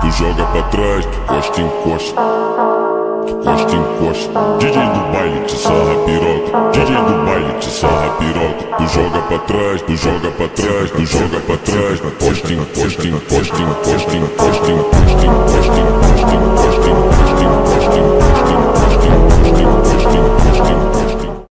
tu joga pra trás, tu costa, encosta. Tu costa, encosta. DJ do baile te sarra piroca. DJ do baile te sarra piroca. Tu joga pra trás, tu joga pra trás, tu joga pra trás. Costa, encosta, encosta, encosta, encosta, encosta, encosta, encosta.